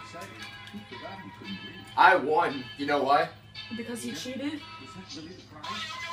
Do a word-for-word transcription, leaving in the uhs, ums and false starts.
I won. You know why? Because he cheated? Is that really the prize?